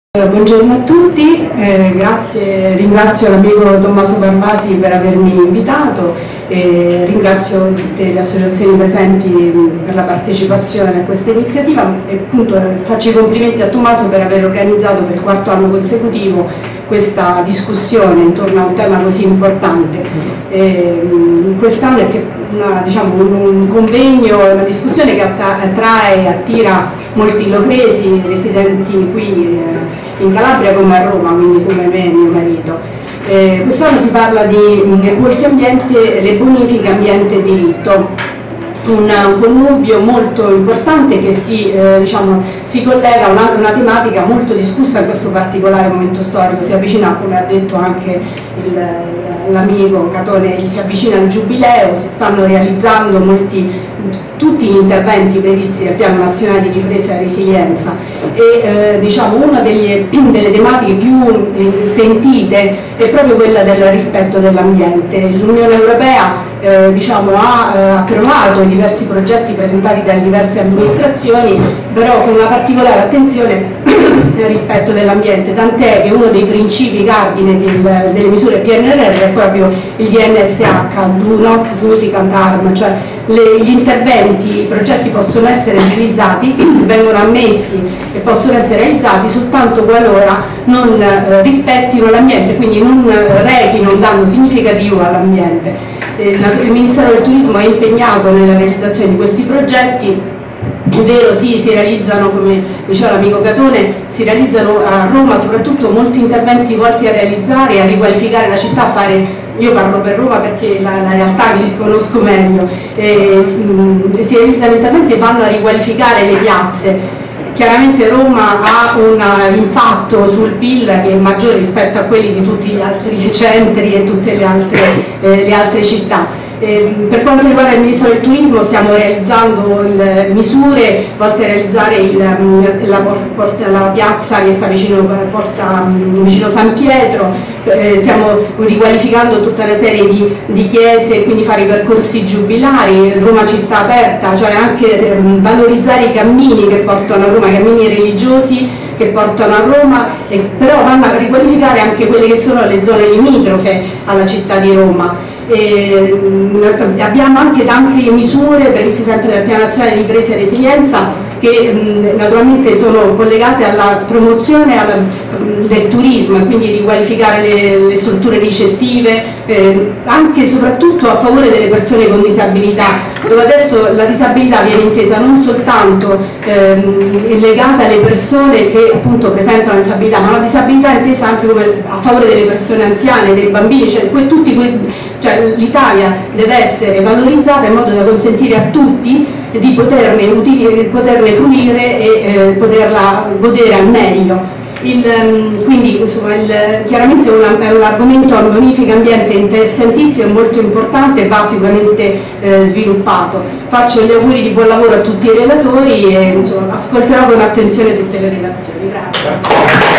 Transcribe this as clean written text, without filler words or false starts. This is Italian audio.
Buongiorno a tutti, ringrazio l'amico Tommaso Barmasi per avermi invitato, ringrazio tutte le associazioni presenti per la partecipazione a questa iniziativa e appunto faccio i complimenti a Tommaso per aver organizzato per il quarto anno consecutivo questa discussione intorno a un tema così importante. Quest'anno è un convegno, una discussione che attrae e attira molti locresi residenti qui in Calabria come a Roma, quindi come me e mio marito. Quest'anno si parla di corsi ambiente, le bonifiche ambiente e diritto, un connubio molto importante che si collega a una tematica molto discussa in questo particolare momento storico. Si avvicina, come ha detto anche l'amico Catone, si avvicina il giubileo, si stanno realizzando tutti gli interventi previsti dal Piano Nazionale di Ripresa e Resilienza e una delle tematiche più sentite è proprio quella del rispetto dell'ambiente. L'Unione Europea ha approvato diversi progetti presentati dalle diverse amministrazioni, però con una particolare attenzione al rispetto dell'ambiente, tant'è che uno dei principi cardine delle misure PNRR è proprio il DNSH, Do Not Significant Harm, cioè gli interventi, i progetti possono essere utilizzati, vengono ammessi e possono essere realizzati soltanto qualora non rispettino l'ambiente, quindi non rechino un danno significativo all'ambiente. Il Ministero del Turismo è impegnato nella realizzazione di questi progetti. È vero, sì, si realizzano, come diceva l'amico Catone, si realizzano a Roma soprattutto molti interventi volti a realizzare e a riqualificare la città, io parlo per Roma perché è la realtà che conosco meglio, si realizzano interventi e vanno a riqualificare le piazze. Chiaramente Roma ha un impatto sul PIL che è maggiore rispetto a quelli di tutti gli altri centri e tutte le altre città. Per quanto riguarda il Ministero del Turismo stiamo realizzando misure volte a realizzare la piazza che sta vicino San Pietro, stiamo riqualificando tutta una serie di chiese, quindi fare i percorsi giubilari, Roma città aperta, cioè anche valorizzare i cammini che portano a Roma, i cammini religiosi che portano a Roma, però vanno a riqualificare anche quelle che sono le zone limitrofe alla città di Roma. Abbiamo anche tante misure previste sempre dal Piano Nazionale di Ripresa e Resilienza che naturalmente sono collegate alla promozione del turismo e quindi riqualificare le strutture ricettive, anche e soprattutto a favore delle persone con disabilità, dove adesso la disabilità viene intesa non soltanto legata alle persone che appunto presentano la disabilità, ma la disabilità è intesa anche come a favore delle persone anziane, dei bambini, cioè l'Italia deve essere valorizzata in modo da consentire a tutti di poterne fruire e poterla godere al meglio. Quindi insomma, chiaramente è un argomento, la bonifica ambiente interessantissimo e molto importante, va sicuramente sviluppato. Faccio gli auguri di buon lavoro a tutti i relatori e ascolterò con attenzione tutte le relazioni. Grazie.